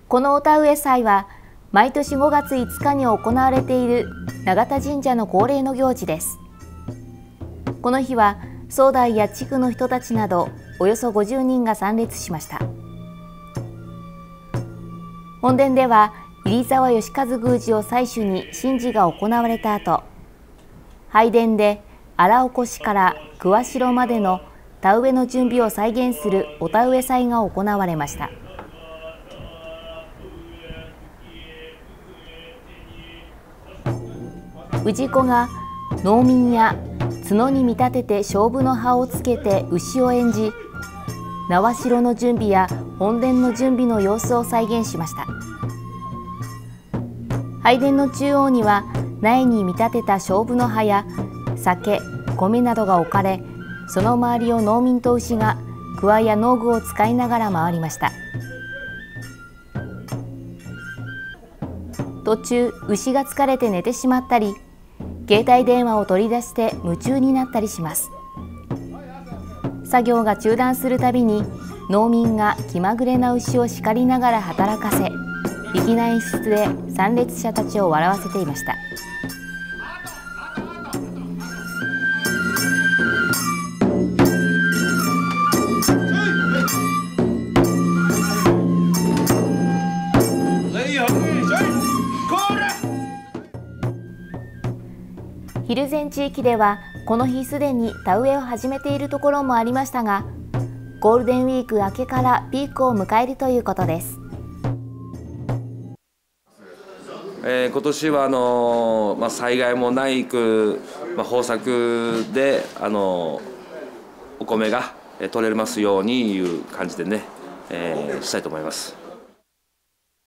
このお田植え祭は毎年5月5日に行われている永田神社の恒例の行事です。この日は総代や地区の人たちなどおよそ50人が参列しました。本殿では入沢義和宮司を祭主に神事が行われた後、拝殿で荒おこしから桑代までの田植えの準備を再現するお田植え祭が行われました。氏子が農民や角に見立てて菖蒲の葉をつけて牛を演じ、縄代の準備や本殿の準備の様子を再現しました。拝殿の中央には苗に見立てた菖蒲の葉や酒、米などが置かれ、その周りを農民と牛が桑や農具を使いながら回りました。途中、牛が疲れて寝てしまったり、携帯電話を取り出して夢中になったりします。作業が中断するたびに農民が気まぐれな牛を叱りながら働かせ、粋な演出で参列者たちを笑わせていました。蒜山地域ではこの日すでに田植えを始めているところもありましたが、ゴールデンウィーク明けからピークを迎えるということです。 今年は災害もないく、豊作でお米が取れますようにいう感じでね、したいと思います。